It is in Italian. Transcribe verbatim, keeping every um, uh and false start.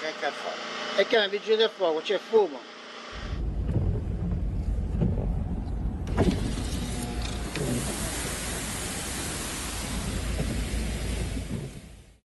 neanche al fuoco. E che è un vigile del fuoco, c'è fumo.